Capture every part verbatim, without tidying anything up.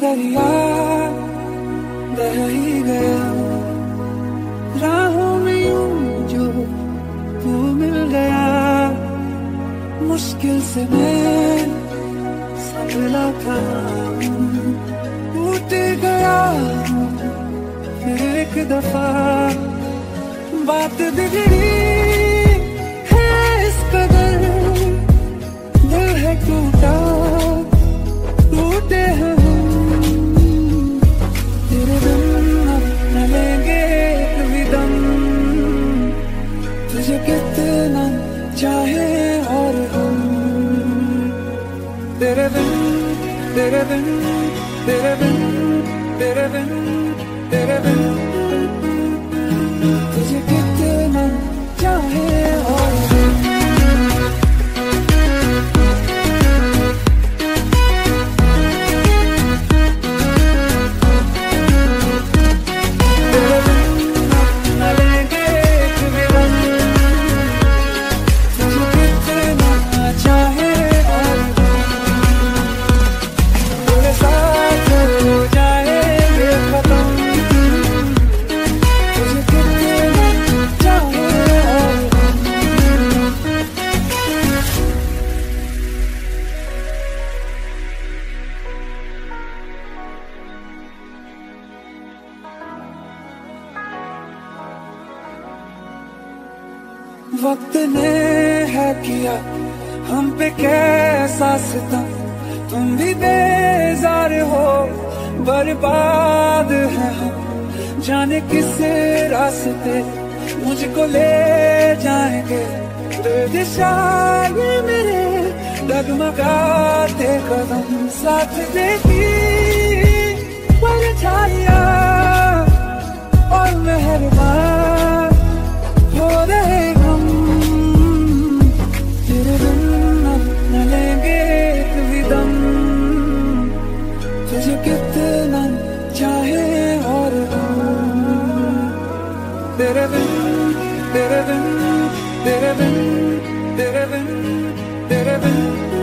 दरिया बह ही गया, राहों में यूं जो तू मिल गया। मुश्किल से मैं संभला था, टूट गया फिर एक दफा। बात बिगड़ी है इस कदर, दिल है टूटा टूटे हैं हम। तेरे बिन अब न लेंगे कभी दम, तुझे कितना चाहे और हम। तेरे बिन तेरे बिन तेरे बिन तेरे बिन तेरे बिन तुझे कितना चाहे और हम। वक्त ने है किया हम पे कैसा सितम, तुम भी बेजार हो बर्बाद है हम। जाने किस रास्ते मुझको ले जाएंगे, दिशा ये मेरे डगमगाते कदम। साथ देखी परछाइयां और मेहरबान हो रहे हम। तेरे बिन अब न लेंगे कभी दम, तुझे कितना चाहे और हम। तेरे बिन तेरे बिन तेरे बिन तेरे बिन तेरे बिन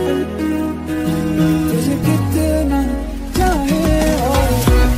तुझे कितना चाहे और हम।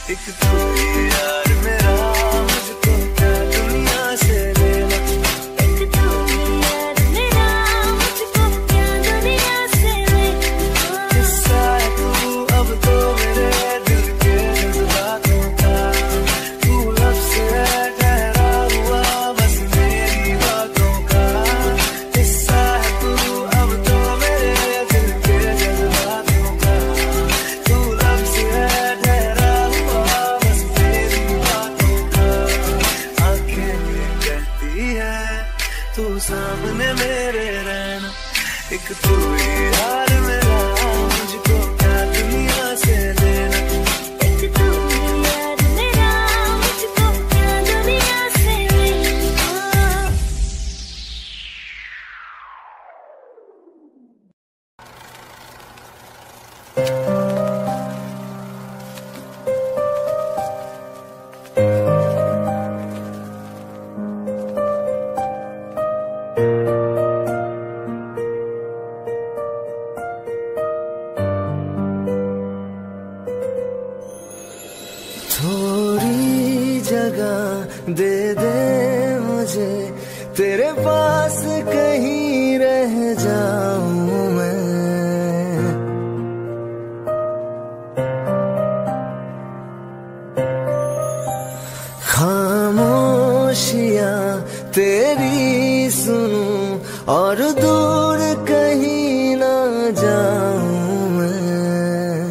एक तू ही यार मेरा, मुझको क्या दुनिया से लेना। एक तू ही यार मेरा, मुझको क्या दुनिया से लेना। किस्सा है तू अब तो मेरे दिल के जज्बातों का, तू लफ्ज़ है ठहरा हुआ बस मेरी बातों का। किस्सा है तू अब तो मेरे दिल के जज्बातों का, तू लफ्ज़ है ठहरा हुआ बस मेरी बातों का। आंखें ये कहती है तू सामने मेरे रहना, एक तू ही यार मेरा, मुझको क्या दुनिया से लेना। एक तू ही यार मेरा, मुझको क्या दुनिया से लेना। थोड़ी जगह दे दे मुझे, तेरे पास कहीं रह जाऊं मैं। खामोशियां तेरी सुनूं और दूर कहीं ना जाऊं मैं।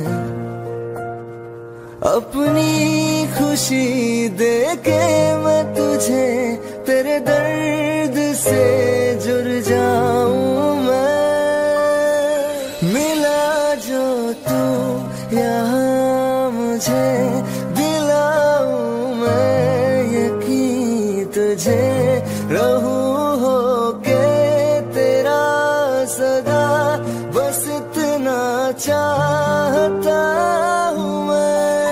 अपनी खुशी देके मैं तुझे तेरे दर्द से जुड़ जाऊं मैं। मिला जो तू यहाँ मुझे, दिलाऊं मैं यकीन तुझे, रहूं होके तेरा सदा, बस इतना चाहता हूँ मैं।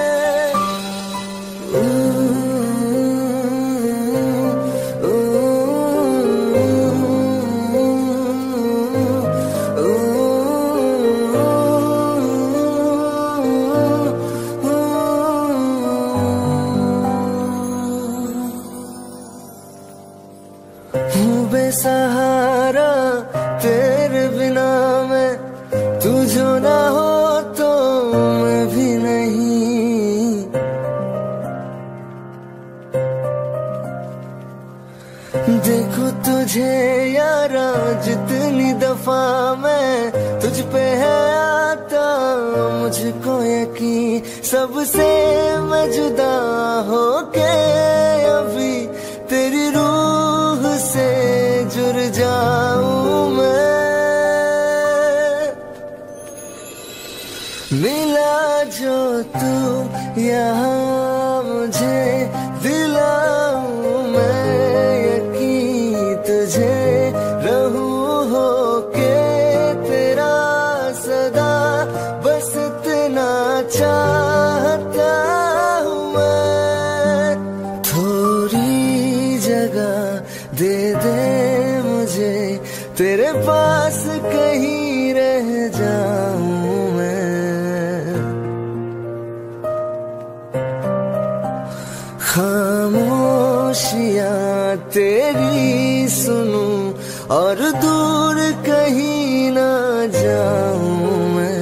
हूँ बेसहारा तेरे बिना मैं, तू जो ना हो तो मैं भी नहीं। देखो तुझे यारा जितनी दफा मैं तुझ पे है आता, मुझको यकीन सबसे मैं जुदा होके अभी तेरी रूह से जुड़ जाऊं मैं। मिला जो तू यहाँ मुझे, दिलाऊं मैं यकीन तुझे, रहूं होके तेरा सदा, बस इतना चाहता हूँ मैं। थोड़ी जगह दे दे मुझे, तेरे पास कहीं रह जाऊं मैं। खामोशियां तेरी सुनूं और दूर कहीं ना जाऊं मैं।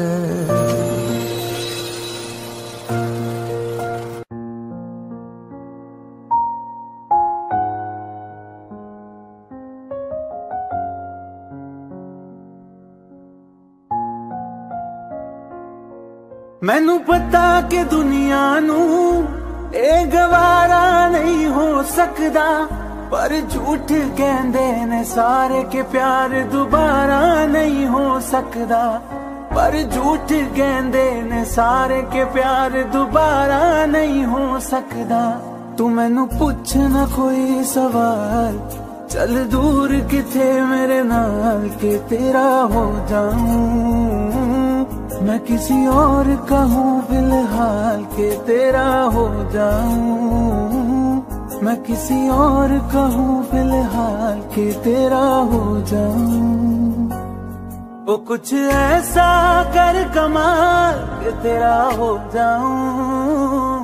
मैनू पता कि दुनिया नू ए गवारा नहीं हो सकदा, पर झूठ कहंदे ने सारे के प्यार दोबारा नहीं हो सकदा। पर झूठ कहंदे ने सारे के प्यार दोबारा नहीं हो सकदा। तू मैनू पुछ ना कोई सवाल, चल दूर किथे मेरे नाल के तेरा हो जाऊं मैं। किसी और का हूँ फिलहाल के तेरा हो जाऊं मैं। किसी और का हूँ फिलहाल के तेरा हो जाऊं। वो कुछ ऐसा कर कमाल के तेरा हो जाऊं।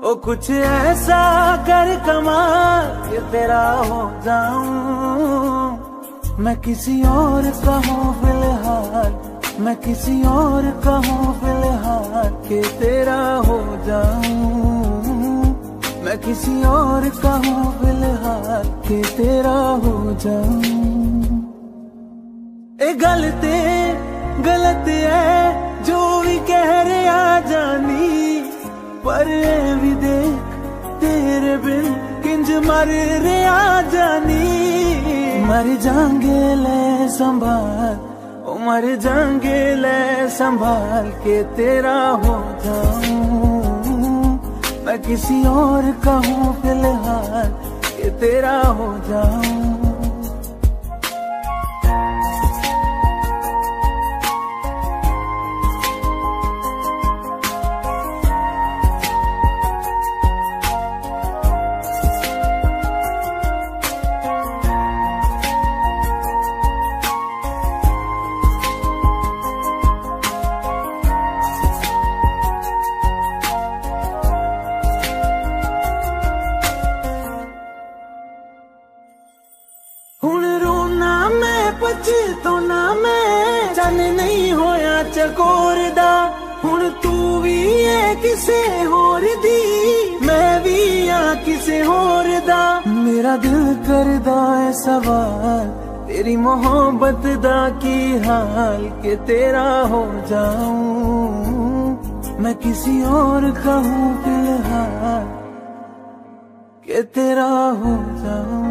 ओ कुछ ऐसा कर कमाल कि तेरा हो जाऊं। मैं किसी और का हूँ फिलहाल, मैं किसी और का हूँ फिलहाल कि तेरा हो जाऊं। मैं किसी और का हूँ फिलहाल कि तेरा हो जाऊं। ए गलते गलत है जो भी कह रहे आ जानी, पर ए भी देख तेरे बिन किंज मर रे आ जानी। मर जाएंगे ले संभाल, ओ मर जाएंगे ले संभाल के तेरा हो जाऊं। मैं किसी और का हूँ फिलहाल के तेरा हो जाऊं। तो ना मैं चन नहीं होया चकोर दा, हुण तू भी है किसे होर दी, मैं भी आ किसे होर दा। मेरा दिल करदा है सवाल तेरी मोहब्बत दा की हाल के तेरा हो जाऊं। मैं किसी और का हूँ फिलहाल के तेरा हो जाऊं।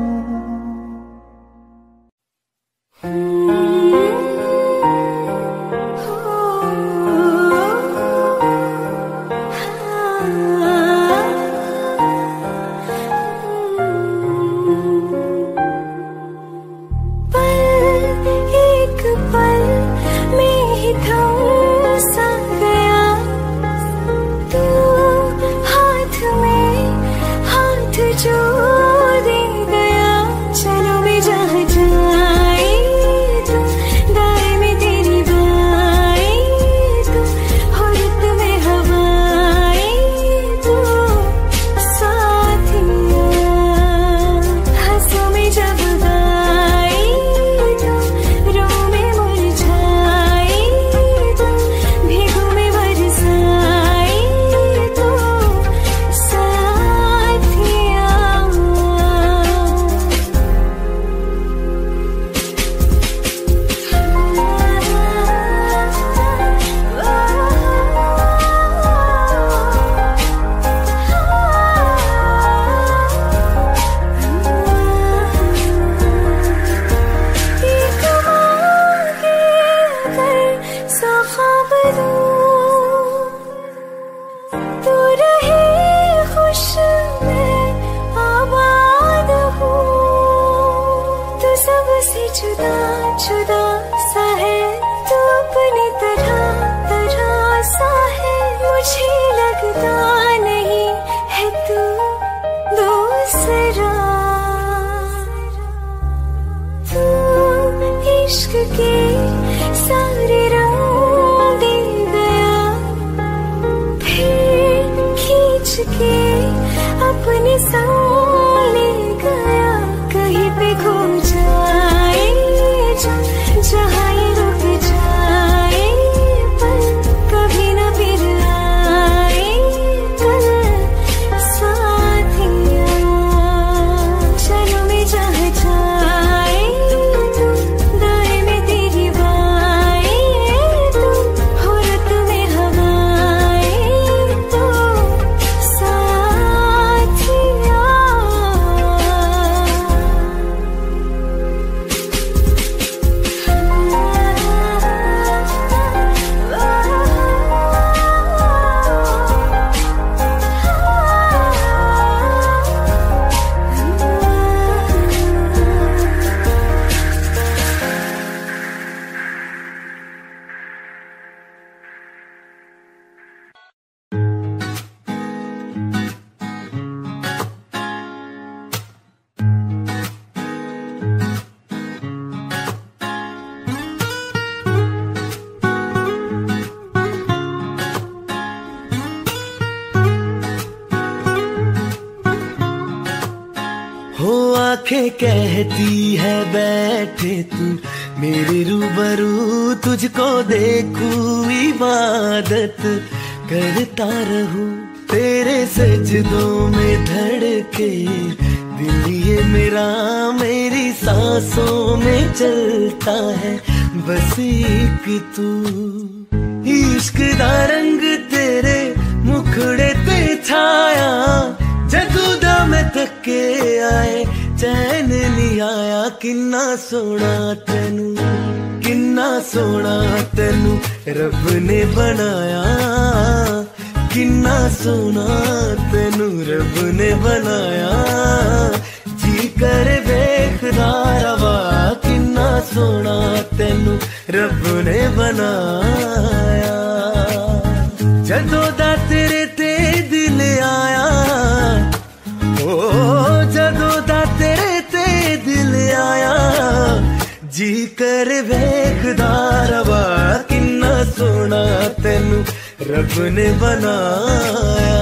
आंखें कहती है बैठे तू मेरे रूबरू, तुझको देखूं इबादत करता रहूं। तेरे सजदों में धड़के दिल ये मेरा, मेरी सांसों में चलता है बस एक तू। इश्क दा रंग तेरे मुखड़े ते छाया, जदू दा मैं थके आए चैन नहीं आया। किन्ना सोना तेनू, किन्ना सोना तेनू रब ने बनाया, किन्ना सोना तेनू रब ने बनाया। जी कर वेखदा रवा, किन्ना सोना तेनू रब ने बनाया। जदों दा तेरे ते दिल आया, ओ जदों दा तेरे ते दिल आया। जी कर वेखदा रवा, किन्ना सोना तेनू रब ने बनाया।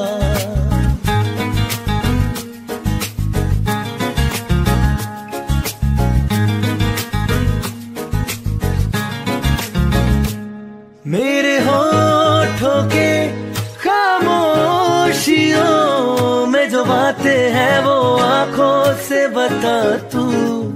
मेरे होठों के खामोशियों में जो बातें हैं वो आंखों से बता तू।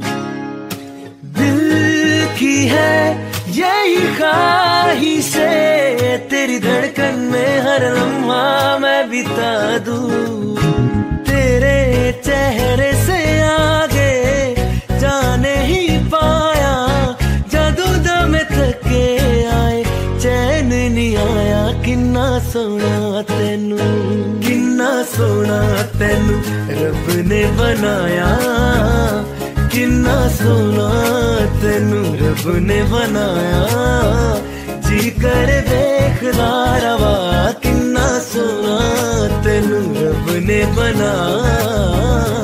दिल की है यही ख्वाहिशें, तेरी धड़कन में हर लम्हा मैं बिता दूं। तेरे चेहरे से आगे जाने ही पाया, जादू दा मैं थके आए चैन नहीं आया। किन्ना सोना तेनू, किन्ना सोना तेनू रब ने बनाया, किन्ना सोना तेनू रब ने बनाया। जी कर वेखदा रवा, किन्ना सोना तेनू रब ने बनाया।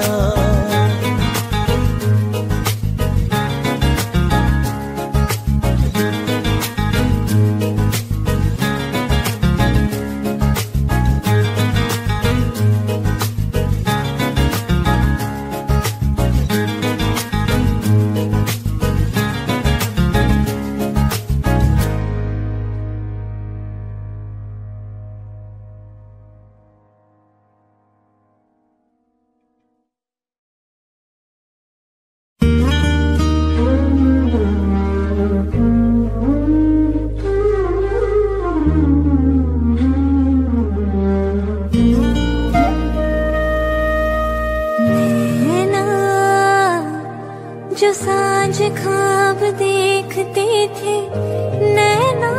जो सांझ ख्वाब देखते थे नैना,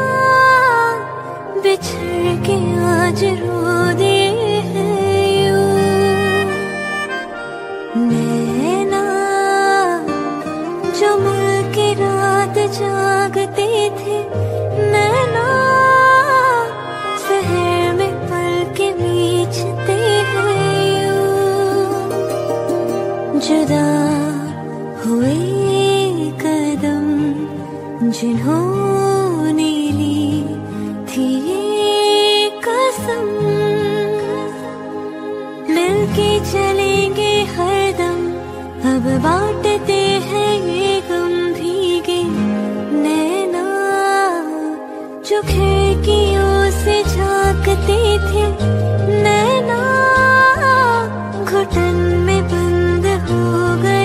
बिछड़ के आज रो दे हैं यूं। नैना जो मिल के रात जागते थे नैना, शहर में पल के बीचते हैं यूं। जुदा हुए कदम जिन्होंने ली थी ये कसम, मिलके चलेंगे हरदम। अब बांटते हैं ये गम भीगे नैना, जो खिड़कियों से झांकते थे नैना, घुटन में बंद हो गए।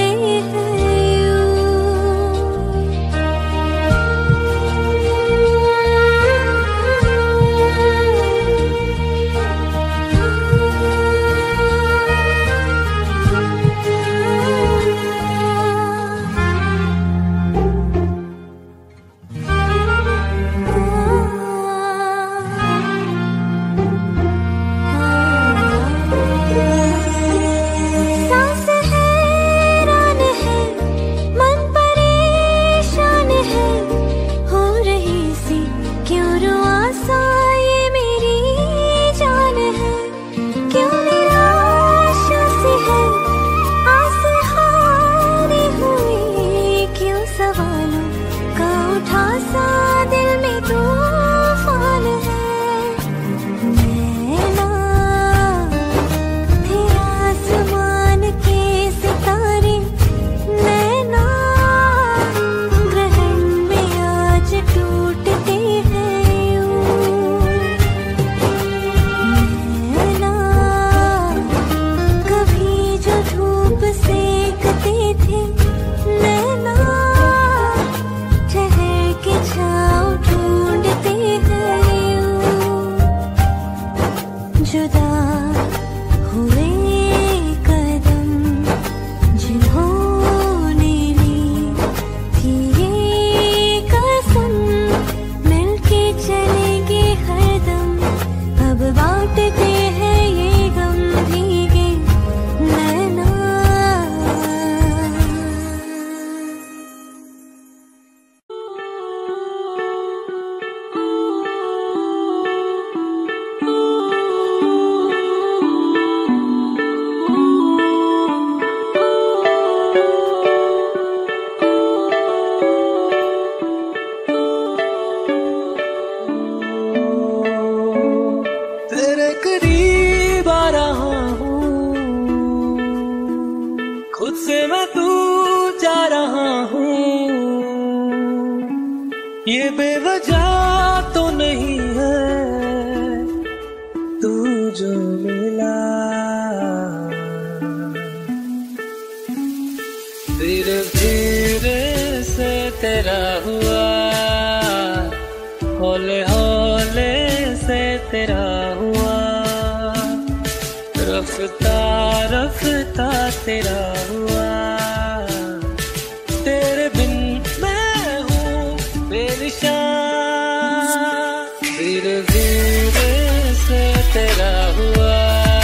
ये बेवजह तो नहीं है तू जो मिला, धीरे धीरे से तेरा हुआ, हौले हौले से तेरा हुआ, रफ्ता रफ्ता तेरा हुआ, तेरे बिन मैं हूँ बेनिशान, धीरे धीरे से तेरा हुआ,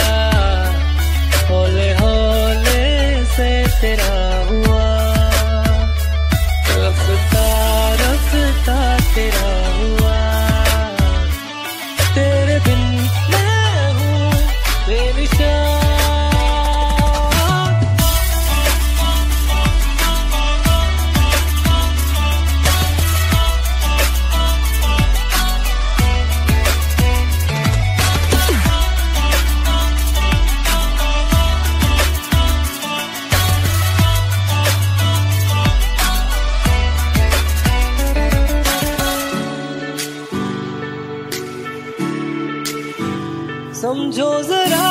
हौले हौले से तेरा हुआ, रफ्ता रफ्ता तेरा हुआ, तेरे बिन मैं हूँ बेनिशान। समझो जरा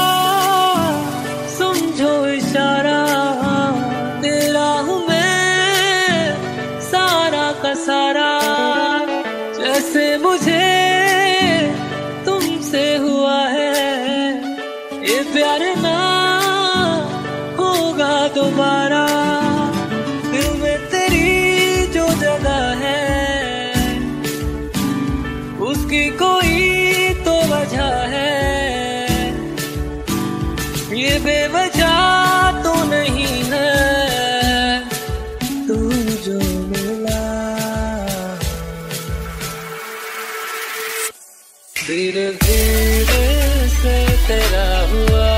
समझो इशारा, तेरा हूँ मैं सारा का सारा, जैसे मुझे तुमसे हुआ है ये प्यार ना होगा दोबारा, दिल में तेरी जो जगह है उसकी कोई तो वजह है, ये बेवजह तो नहीं है तू जो मिला, धीरे धीरे से तेरा हुआ,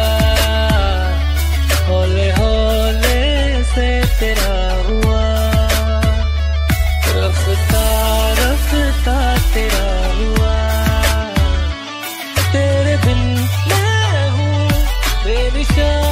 हौले हौले से तेरा हुआ, रफ्ता रफ्ता तेरा हुआ, तेरे बिन मैं हूँ बेनिशान।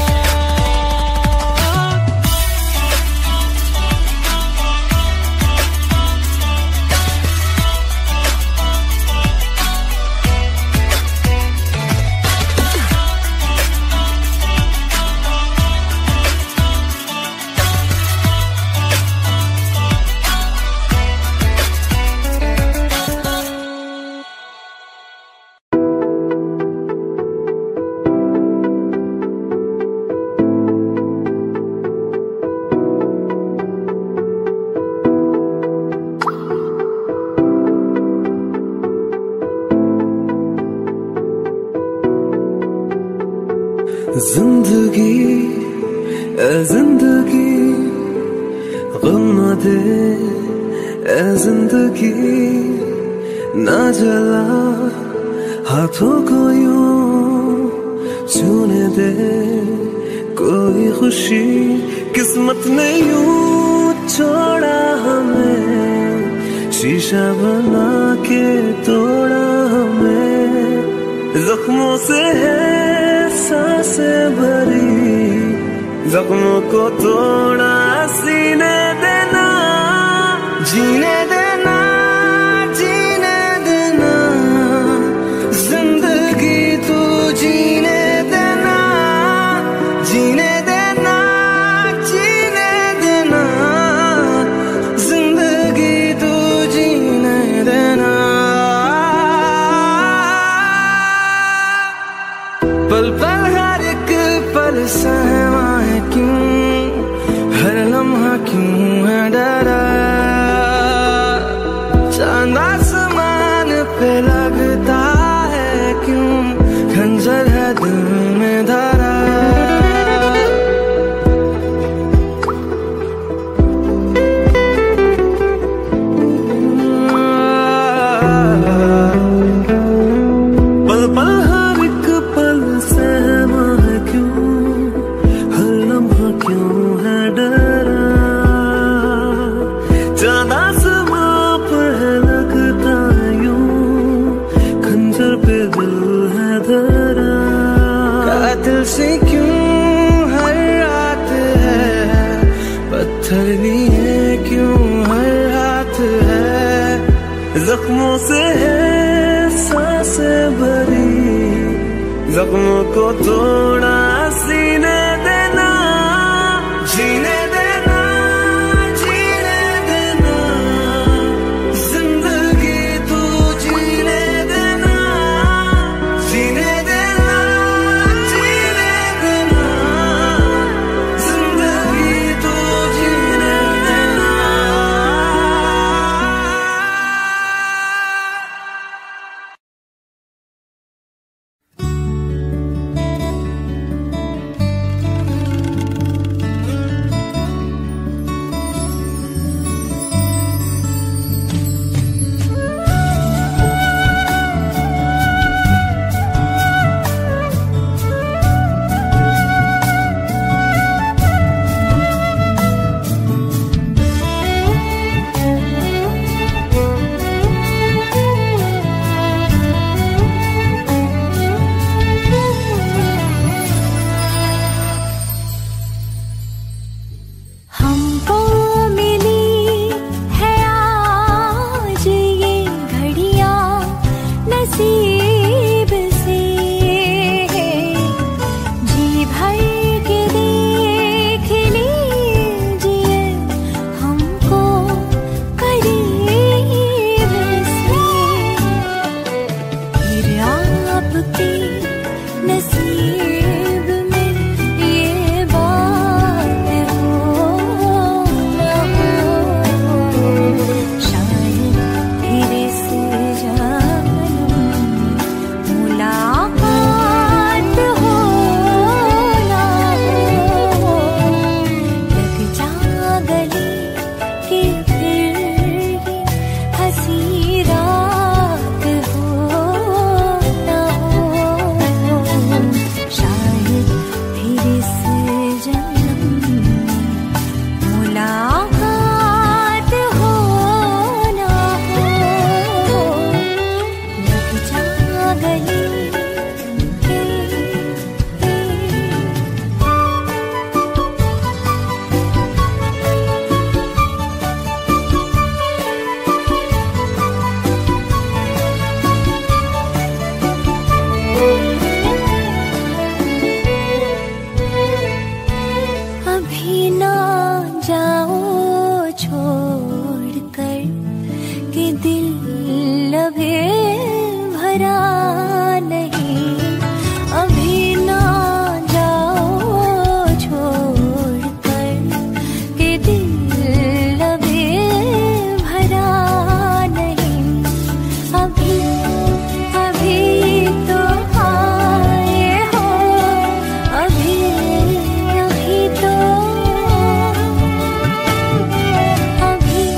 जिंदगी ए जिंदगी गम न दे, ए जिंदगी ना जला हाथों को यूं छूने दे, कोई खुशी किस्मत ने यूं छोड़ा हमें, शीशा बना के तोड़ा हमें, जख्मों से है सांसें भरी, जख्मों को तोड़ा सीने देना, जीने देना जीने देना, जिंदगी तू जीने देना, जीने देना जीने देना, जिंदगी तू जीने देना, पल पल हर एक पल सहमा है क्यों, हर लम्हा क्यों है डरा, चांद आसमान पे लगता है क्यों, खंजर है दिल में धरा, पल पल हर एक पल सहमा है क्यों, हर लम्हा क्यों है डरा, चांद आसमां पर है लगता यूं, खंजर पे दिल है धरा, कातिल से क्यों हर रात है, पत्थर लिए क्यों हर रात है, जख्मों से है सांसें भरी, जख्मों को थोड़ा सीने देना, जीने देना, जीने देना, जिंदगी तू जीने देना, जीने देना, जीने देना, जिंदगी तू जीने देना। हमको मिली है आज ये घड़ियां नसीब से, जी भर के देख लीजिए हमको करीब से, फिर आपके नसीब में ये बात हो ना हो, शायद फिर इस जन्म मुलाकात हो ना हो, लग जा गले कि फिर ये हंसी रात हो ना हो, शायद फिर इस जन्म मुलाकात हो ना हो, लग जा गले अभी ना जाओ छोड़ कर कि दिल अभी भरा नहीं, अभी ना जाओ छोड़ कर कि दिल अभी भरा नहीं, अभी अभी तो आए हो, अभी अभी तो अभी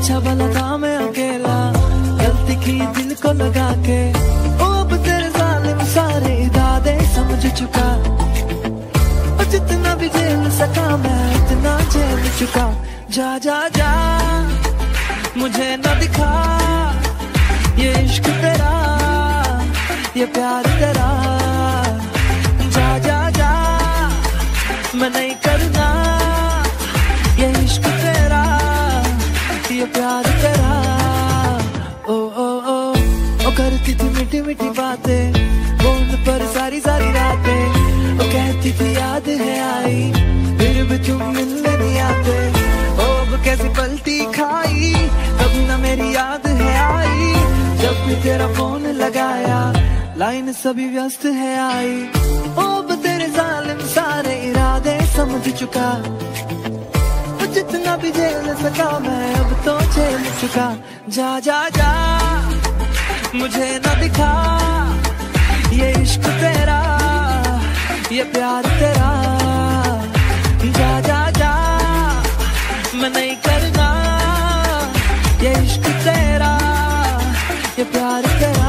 अच्छा भला था मैं अकेला, गलती की दिल को लगा के। ओ अब तेरे जालिम सारे इरादे समझ चुका, और जितना भी झेल सका मैं इतना झेल चुका। जा जा जा मुझे न दिखा ये इश्क तेरा, ये प्यार तेरा। जा जा जा मैं नहीं करना ये इश्क तेरा, ये प्यार तेरा। ओ ओ ओ ओ करती थी मीठी मीठी बातें फोन पर सारी सारी रातें, ओ कहती थी याद है आई फिर भी तुम मिलने नहीं आते। ओ अब कैसी पलटी खाई कभी ना मेरी याद है आई, जब भी तेरा फोन लगाया लाइन सभी व्यस्त है आई। ओ अब तेरे जालिम सारे इरादे समझ चुका, जितना भी झेल सका मैं अब तो झेल चुका। जा जा जा मुझे न दिखा ये इश्क तेरा, ये प्यार तेरा। जा जा जा मैं नहीं करना ये इश्क तेरा, ये प्यार तेरा।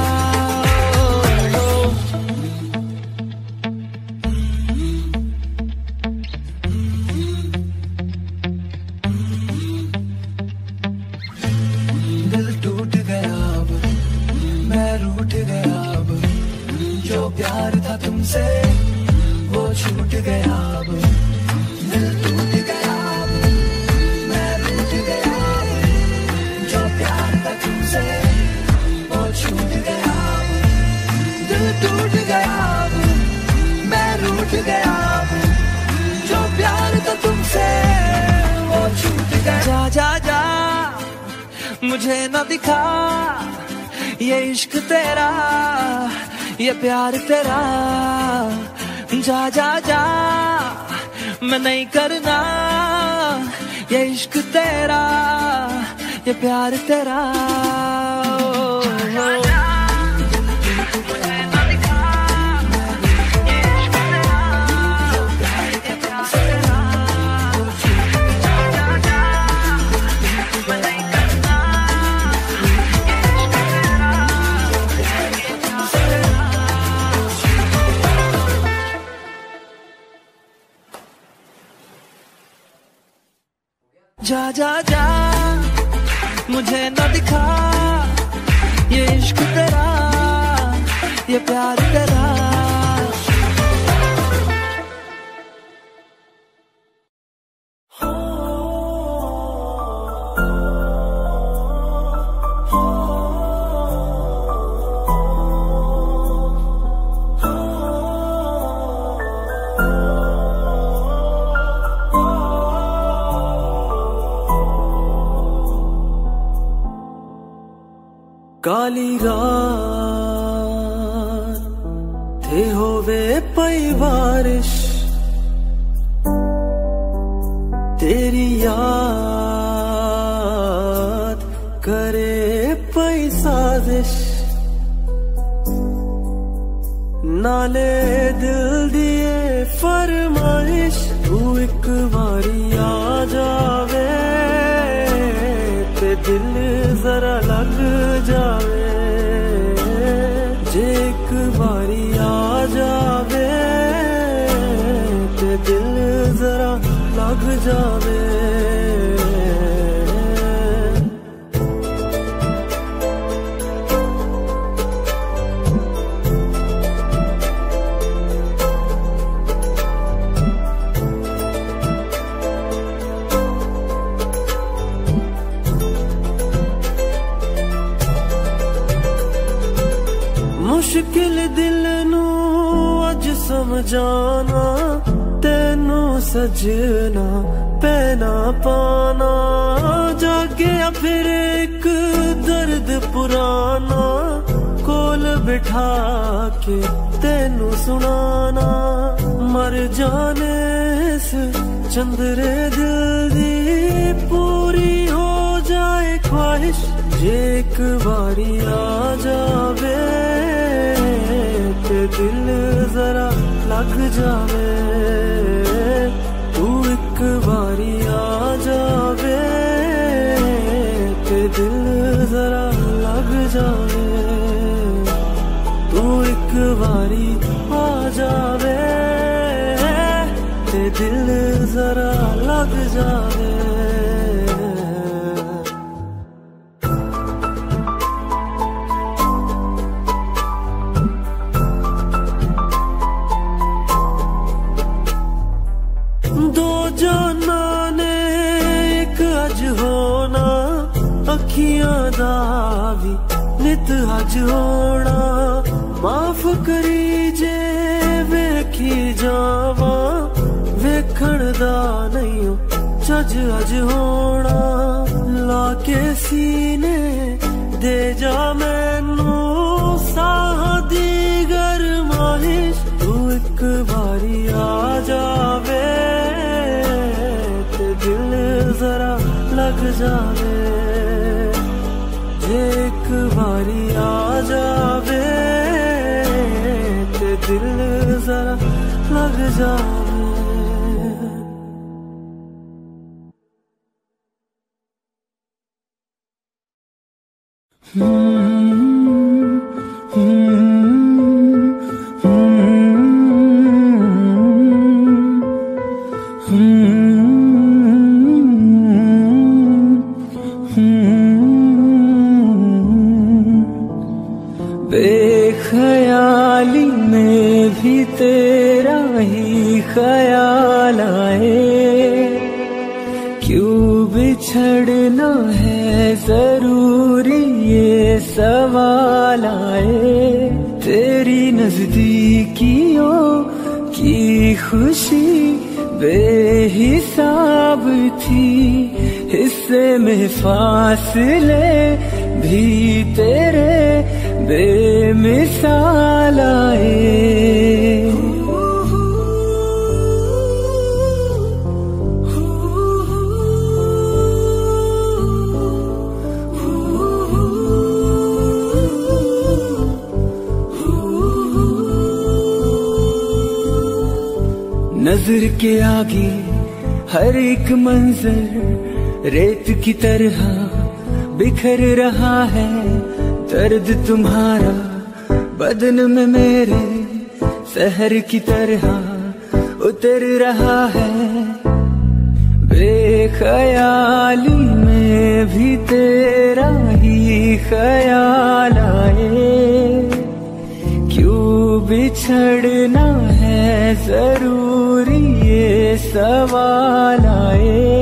प्यार था तुमसे वो छूट गया, अब दिल टूट गया, अब मैं रूठ गया। जो प्यार था तुमसे वो छूट गया, दिल टूट गया, अब मैं रूठ गया। जो प्यार था तुमसे वो छूट गया। जा जा जा मुझे न दिखा ये इश्क तेरा, ये प्यार तेरा। जा जा जा मैं नहीं करना ये इश्क तेरा, ये प्यार तेरा। जा जा जा मुझे न दिखा ये इश्क तेरा, ये प्यार तेरा। काली रात थे होवे पई बारिश, तेरी याद करे पई साजिश। नाले दिल दिए फरमाइश, तू एक बारी आ जावे ते दिल जरा लग जावे। जे एक बारी आ जावे ते दिल जरा लग जावे। मुश्किल दिल नू अज समझाना, तेनू सजना पैना पाना। जागया फिर एक दर्द पुराना, कोल बिठा के तेनू सुनाना। मर जाने से चंद्रे दिल दी पूरी हो जाए ख्वाहिश। जे एक बारी आ जावे ते दिल जरा लग जावे। तू एक बारी आ जावे दिल जरा लग जावे, तू एक बारी आ जावे, ते दिल जरा लग जावे। दो जाना ने एक अज होना, अखियां दा भी नित अज होना। माफ करी जे वेखी जावा, वेखण दा नहीं जज अज होना। लाके सीने दे जा मैनू साह दी गरमाइश, तू एक बारी आ जावे, ते दिल जरा लग जावे। जे एक बारी आ जावे, ते दिल जरा लग जावे। बेख्याली में भी तेरा ही ख्याल आए, क्यों बिछड़ना है जरूरी ये सवाल आए। तेरी नजदीकियों की खुशी बेहिसाब थी, हिस्से में फासले भी तेरे बेमिसाल आए। नजर के आगे हर एक मंजर रेत की तरह बिखर रहा है। दर्द तुम्हारा बदन में मेरे शहर की तरह उतर रहा है। बेख्याली में भी तेरा ही ख्याल आए, क्यों बिछड़ना है जरूरी ये सवाल आए।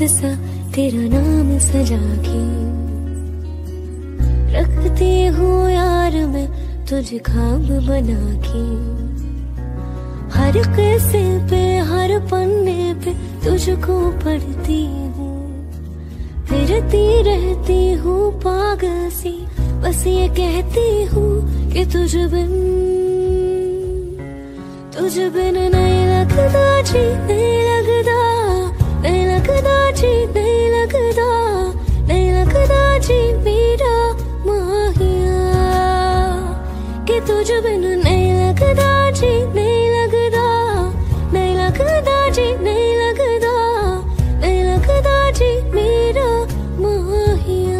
सा तेरा नाम सजा के रखती हूँ यार मैं तुझे ख्वाब बना के। हर किस्से पे हर पन्ने पे तुझको पढ़ती हूँ, फिरती रहती हूँ पागल सी, बस ये कहती हूँ कि तुझ बिन तुझ बिन नहीं लगता जी, नहीं लगता, नहीं लगता जी, नहीं लगता, नहीं लगता जी मेरा माहिया, कि तुझ बिन नहीं लगता जी, नहीं लगता, नहीं लगता जी, नहीं लगता, नहीं लगता जी मेरा माहिया।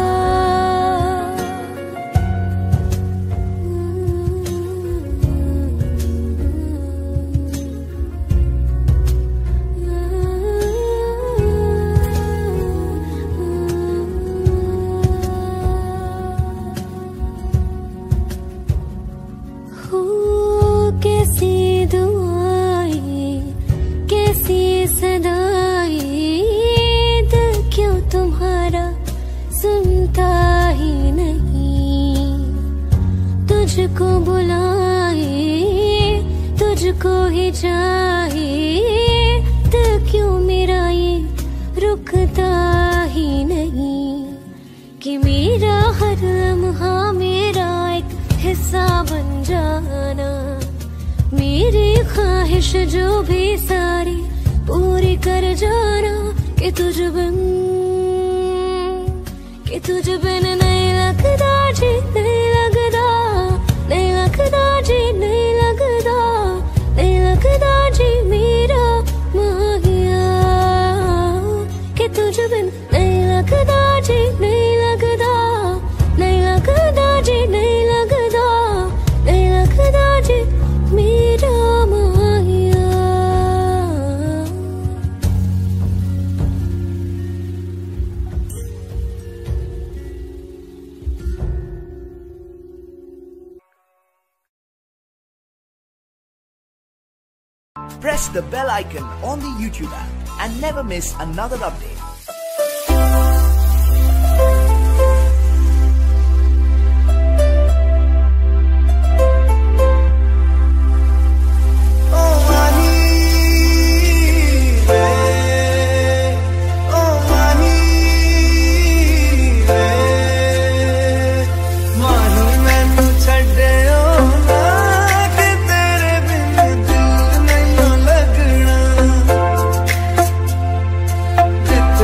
कैसी दुआएं कैसी सदाएं, दिल क्यों तुम्हारा सुनता ही नहीं, तुझको बुलाए तुझको ही चाहे, दिल क्यों मेरा ये रुकता ही नहीं, कि मेरा हर लम्हा मेरा एक हिस्सा बन जाना, मेरी ख्वाहिश जो भी सारी पूरी कर जाना, कि तुझ बिन कि तुझ बिन नहीं लगता जी, नहीं लगता, नहीं लगता जी, नहीं लगता, नहीं लगता जी मेरा माहिया, कि तुझ बिन नहीं लगता जी, नहीं लगता, नहीं लगता जी, नहीं लगता, नहीं लगता जी मेरा माहिया। Press the bell icon on the YouTube app and never miss another update. जिथे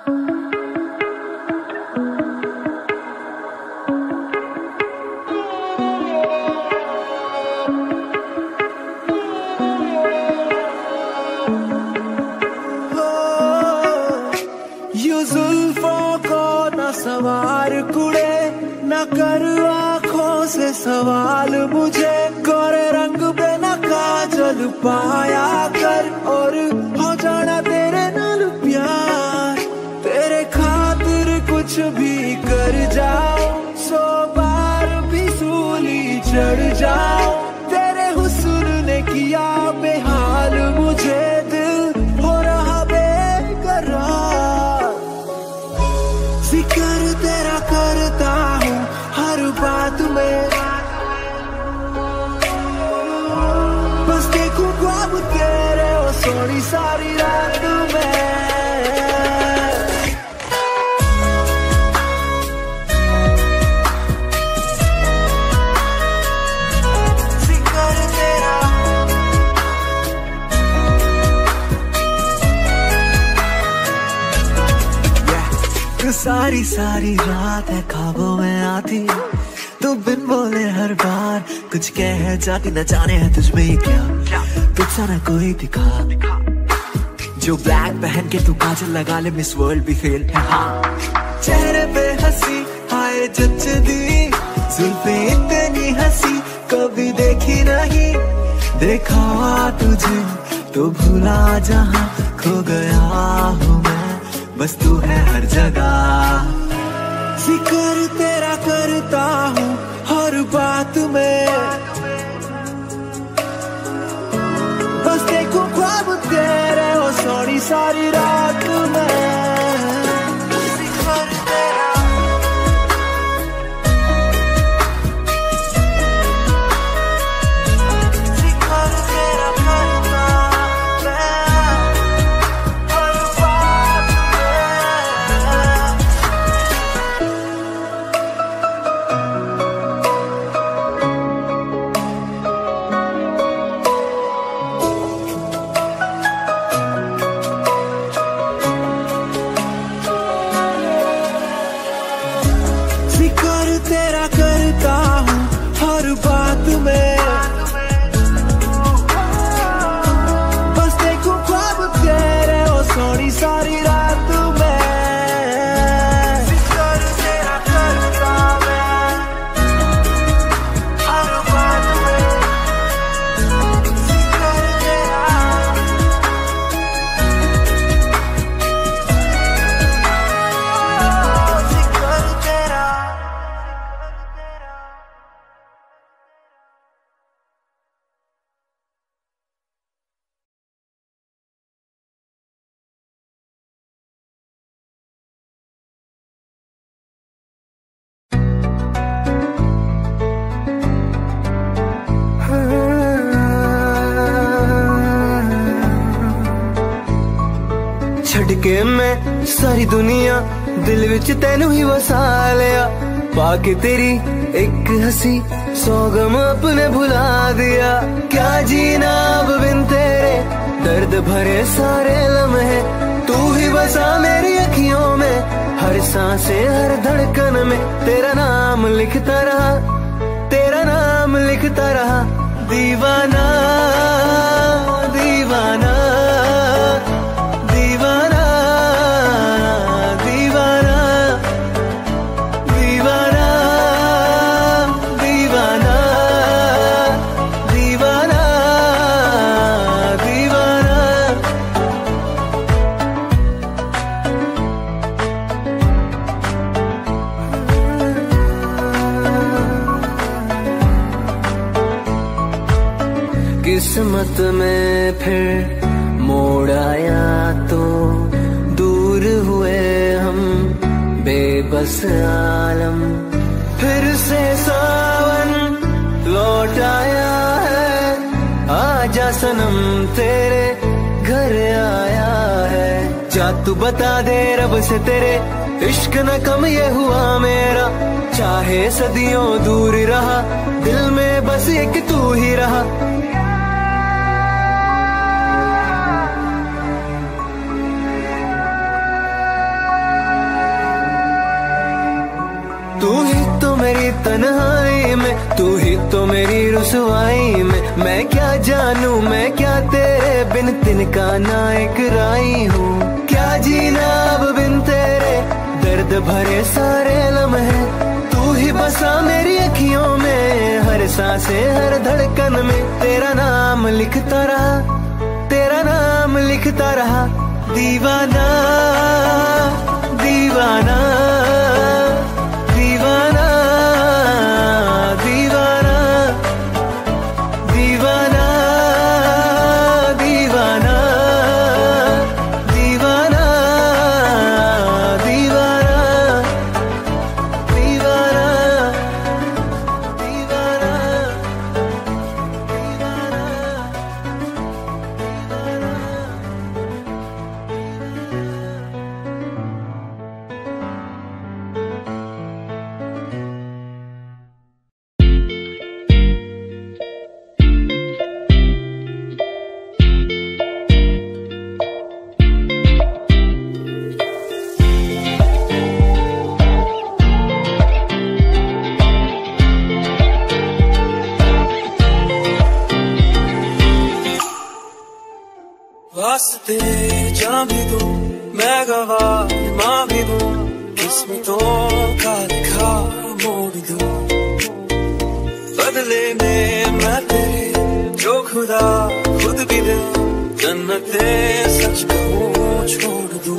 सवार कुड़े न कर आंखों से सवाल मुझे, गोरे रंग पे न काजल पाया कर, और हो जाना तेरे नाल प्यार, तेरे खातिर कुछ भी कर जाओ, सौ बार भी सूली चढ़ जाओ, तेरे हुस्न ने किया बेहाल मुझे, दिल हो रहा बेकरार, जिक्र तेरा करता हूँ हर बात में, बस देखूं ख्वाब तेरे ओ सोनी सारी रात में। सारी सारी रात है ख्वाबों में आती, तू बिन बोले हर बार कुछ कह जाती, न जाने है तुझमें ये क्या, तुझसा न कोई दिखा, जो ब्लैक पहन के तू काजल लगा ले, मिस वर्ल्ड भी फेल है हाँ, चेहरे पे हंसी हाय जचदी, जुल्फे इतनी हंसी कभी देखी नहीं, देखा तुझे तो भूला जहाँ, खो गया हूँ मैं बस तू है हर जगह, जिक्र तेरा करता हूँ हर बात में, बस देखूं ख्वाब तेरे ओ सोनी सारी रात में, जिक्र तेरा, जिक्र तेरा करता तेरा करता हूँ हर बात में, बस देखूं ख्वाब तेरे ओ सोनी सारी रात में, जिक्र तेरा करता मैं हर बात में, जिक्र तेरा, जिक्र तेरा। छड़के मैं सारी दुनिया दिल विच तेनू ही वसा लिया, पाके तेरी एक हंसी सौ गम अपने भुला दिया, क्या जीना अब बिन तेरे दर्द भरे सारे लम्हे, तू ही बसा मेरी अखियों में, हर सांसे हर धड़कन में, तेरा नाम लिखता रहा, तेरा नाम लिखता रहा, दीवाना दीवाना दीवाना दीवाना दीवाना दीवाना दीवाना दीवाना। किस्मत में फिर मोड़ आया तो दूर हुए हम बेबस आलम, फिर से सावन लौट आया है, आजा सनम तेरे घर आया है, जा तू बता दे रब से तेरे इश्क न कम ये हुआ मेरा, चाहे सदियों दूर रहा, दिल में बस एक तू ही रहा, मेरी तन्हाई में, तू ही तो मेरी रुसवाई में। मैं क्या जानूं मैं क्या तेरे बिन तिनका ना एक राई हूँ। क्या जीना अब बिन तेरे दर्द भरे सारे लम्हे, तू ही बसा मेरी अखियों में, हर सांसें हर धड़कन में। तेरा नाम लिखता रहा, तेरा नाम लिखता रहा, दीवाना दीवाना दीवाना दीवाना दीवाना दीवाना दीवाना दीवाना दीवाना दीवाना। वास्ते जा भी दूं मैं गवाह माँ भी दूं, किस्मतों का लिखा मोड़ दूं। बदले में मैं तेरे जो खुदा खुद भी दे, जन्नते सच कहूँ छोड़ दूं।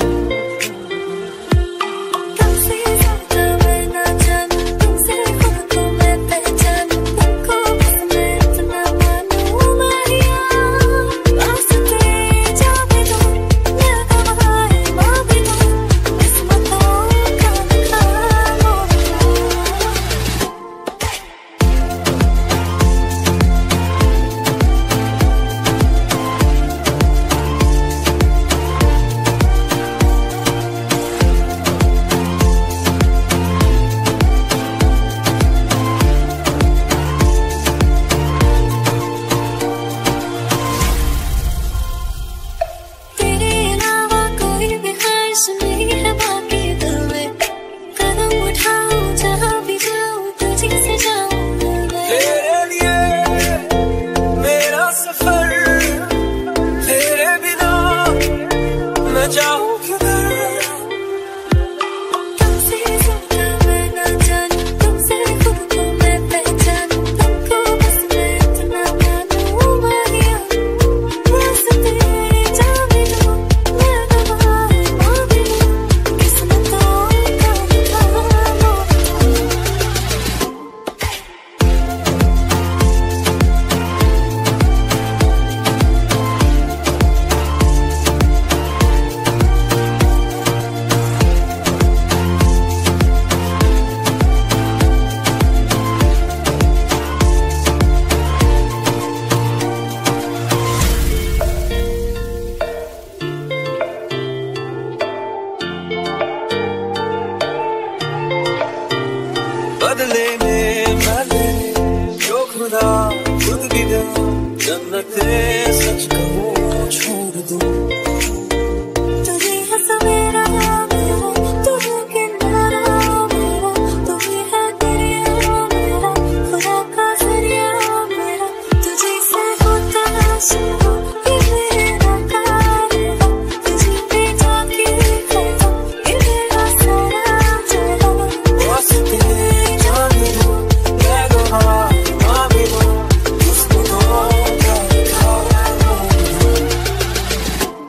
बदले में मैं तेरे जो खुदा खुद भी दे, जन्नते सच कहूँ छोड़ दूं। तुझे है सवेरा मेरा, तू है किनारा मेरा, तू ही है दरिया मेरा, खुदा का जरिया मेरा। तुझे से होता शुरू ये मेरा कारवां, तुझे पे जाके खत्म ये मेरा सारा जहां। वास्ते जा भी दूं मैं गवाह माँ भी दूं, किस्मतों का लिखा मोड़ दूं।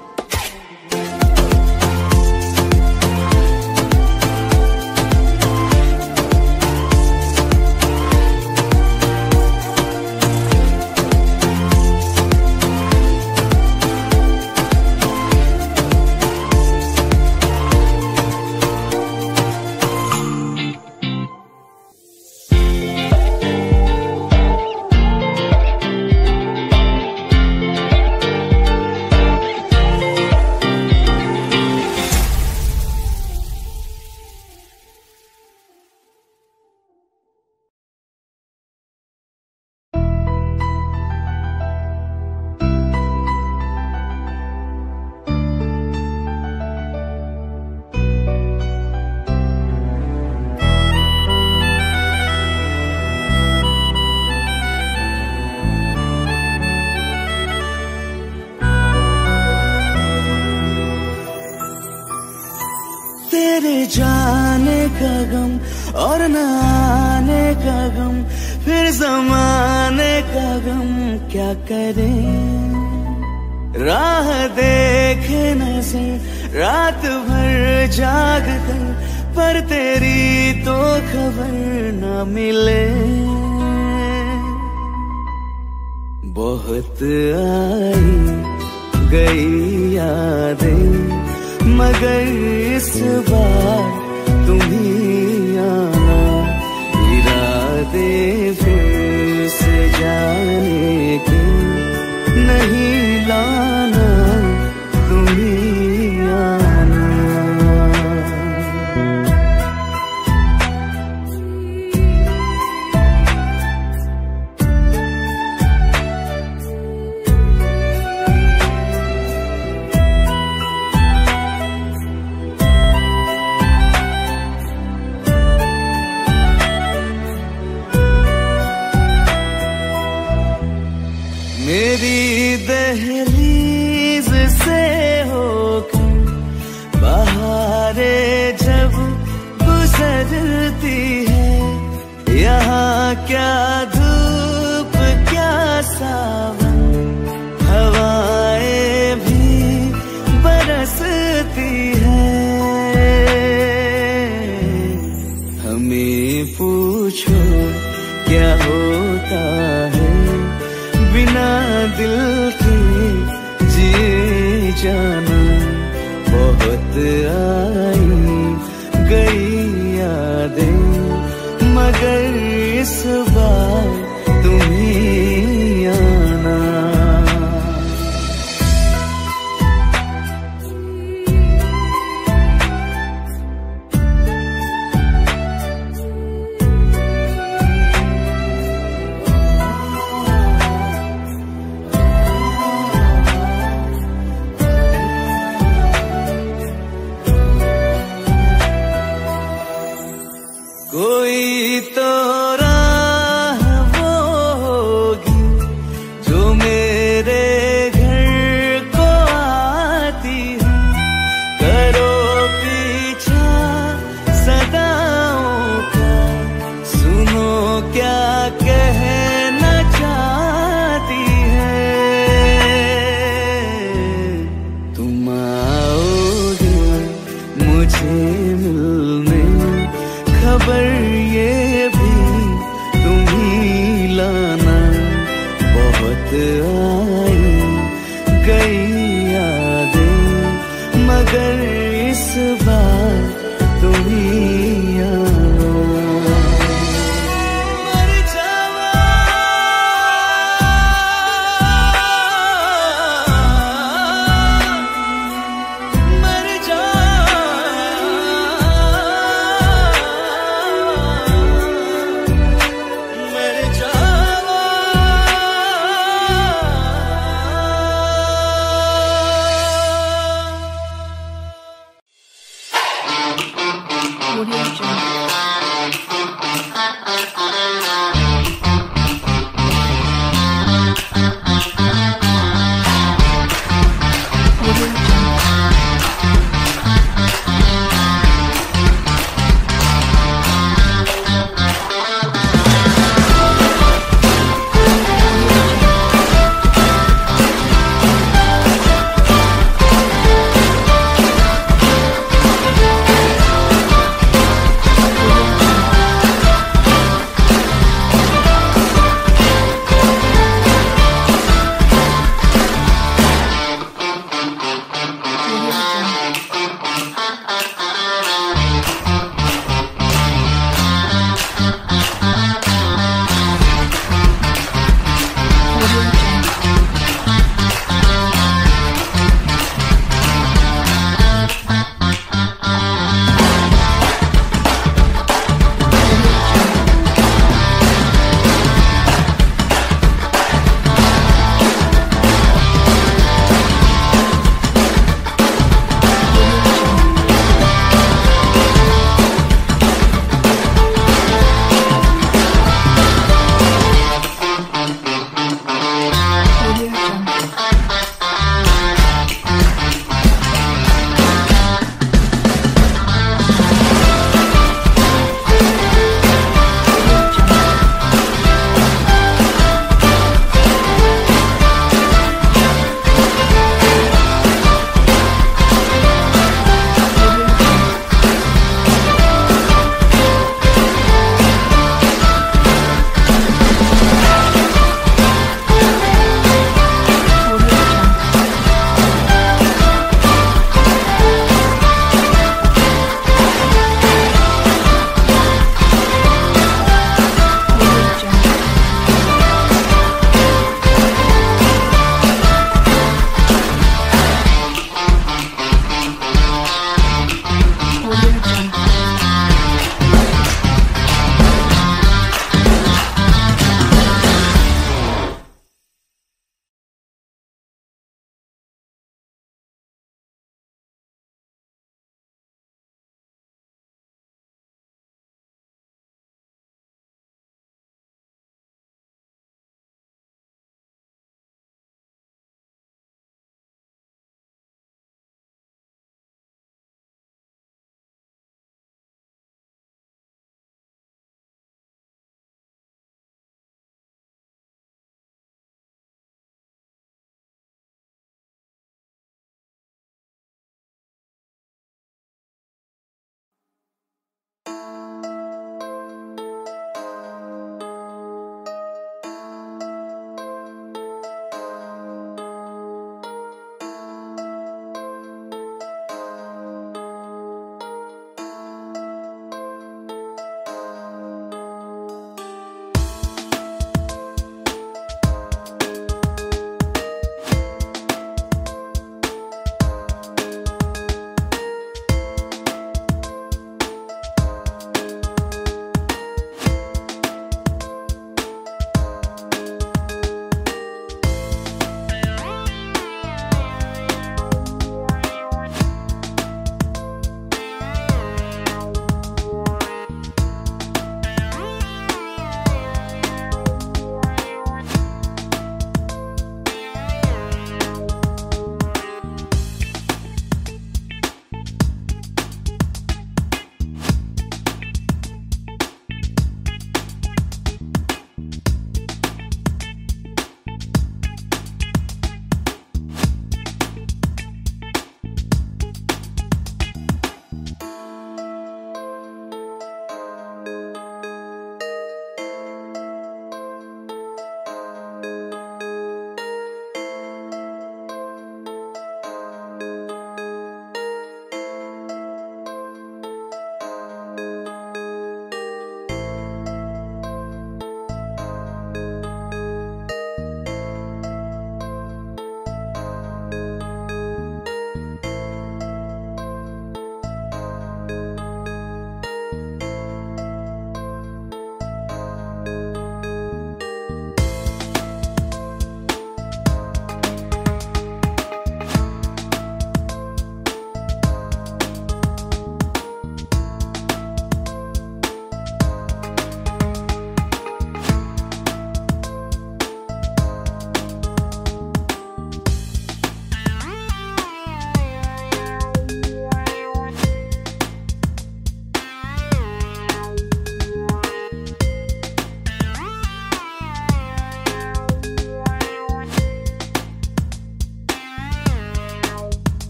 जाने का गम और न आने का गम, फिर जमाने का गम क्या करें। राह देखे नजर रात भर जाग कर, पर तेरी तो खबर न मिले। बहुत आई गई यादें, मगर इस बार तुम ही आना। इरादे फिर से जाने के नहीं लाना, तुम ही आना। मेरी दहलीज से होकर बहारें जब गुजरती है, यहाँ क्या धूप क्या सावन, हवाएं भी बरसती है। हमें पूछो क्या होता है बिना दिल के जिए जाना। बहुत आई गई यादें, मगर इस बार तुम ही आना। कोई तो राह वो होगी जो मेरे घर को आती है। करो पीछा सदाओं का, सुनो क्या कहना चाहती है। तुम आओगे मुझे मिलने, खबर ये भी तुम ही लाना। बहुत आई गई यादें, मगर इस बार तुम ही आना। मर जावा मर जा Audio Jungle.